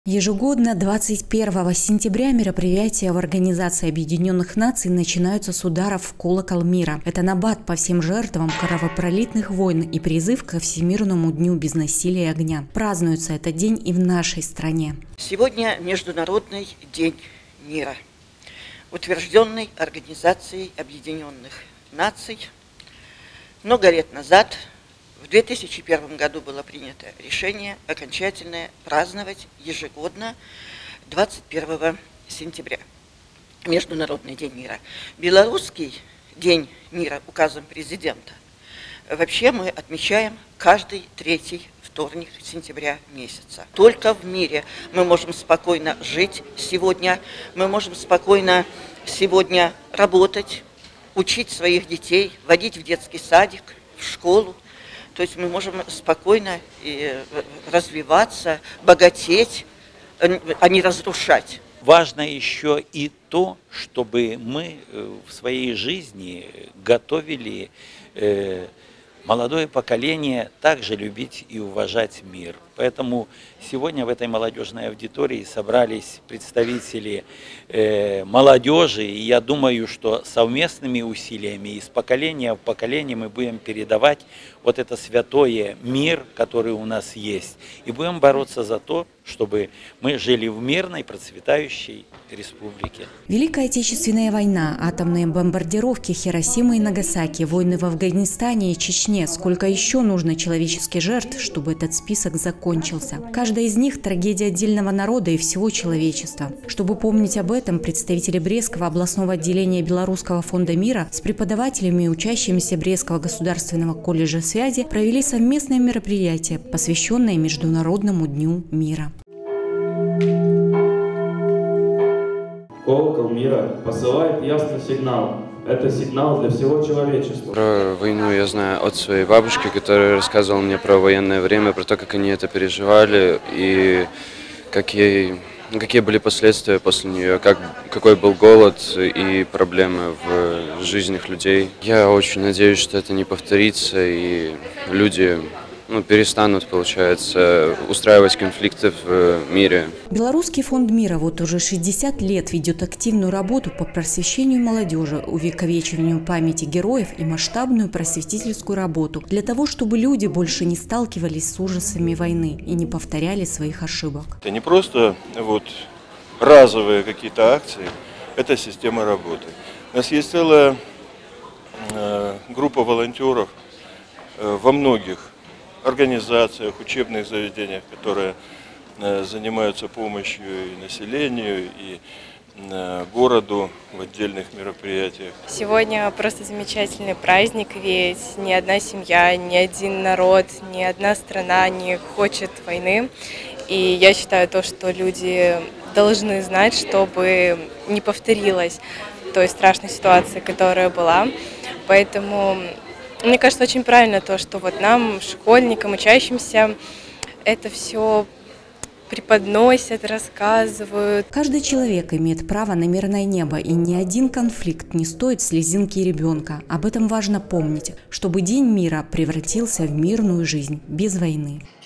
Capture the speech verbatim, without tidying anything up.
Ежегодно двадцать первого сентября мероприятия в Организации Объединенных Наций начинаются с ударов в колокол мира. Это набат по всем жертвам кровопролитных войн и призыв ко Всемирному дню без насилия и огня. Празднуется этот день и в нашей стране. Сегодня Международный день мира, утвержденный Организацией Объединенных Наций. Много лет назад, в две тысячи первом году, было принято решение окончательное праздновать ежегодно двадцать первого сентября. Международный день мира. Белорусский день мира указом президента вообще мы отмечаем каждый третий вторник сентября месяца. Только в мире мы можем спокойно жить сегодня, мы можем спокойно сегодня работать, учить своих детей, водить в детский садик, в школу. То есть мы можем спокойно развиваться, богатеть, а не разрушать. Важно еще и то, чтобы мы в своей жизни готовили молодое поколение также любить и уважать мир. Поэтому сегодня в этой молодежной аудитории собрались представители э, молодежи, и я думаю, что совместными усилиями из поколения в поколение мы будем передавать вот это святое мир, который у нас есть, и будем бороться за то, чтобы мы жили в мирной, процветающей республике. Великая Отечественная война, атомные бомбардировки Хиросимы и Нагасаки, войны в Афганистане и Чечне. Сколько еще нужно человеческих жертв, чтобы этот список закончился? Каждая из них – трагедия отдельного народа и всего человечества. Чтобы помнить об этом, представители Брестского областного отделения Белорусского фонда мира с преподавателями и учащимися Брестского государственного колледжа связи провели совместное мероприятие, посвященное Международному дню мира. Колокол мира посылает ясный сигнал. Это сигнал для всего человечества. Про войну я знаю от своей бабушки, которая рассказывала мне про военное время, про то, как они это переживали и какие, какие были последствия после нее, как, какой был голод и проблемы в жизнях людей. Я очень надеюсь, что это не повторится и люди ну, перестанут, получается, устраивать конфликты в мире. Белорусский фонд мира вот уже шестьдесят лет ведет активную работу по просвещению молодежи, увековечиванию памяти героев и масштабную просветительскую работу для того, чтобы люди больше не сталкивались с ужасами войны и не повторяли своих ошибок. Это не просто вот разовые какие-то акции, это система работы. У нас есть целая э, группа волонтеров э, во многих организациях, учебных заведениях, которые э, занимаются помощью и населению, и э, городу в отдельных мероприятиях. Сегодня просто замечательный праздник, ведь ни одна семья, ни один народ, ни одна страна не хочет войны. И я считаю то, что люди должны знать, чтобы не повторилась той страшной ситуации, которая была. Поэтому мне кажется, очень правильно то, что вот нам, школьникам, учащимся, это все преподносят, рассказывают. Каждый человек имеет право на мирное небо, и ни один конфликт не стоит слезинки ребенка. Об этом важно помнить, чтобы День мира превратился в мирную жизнь без войны.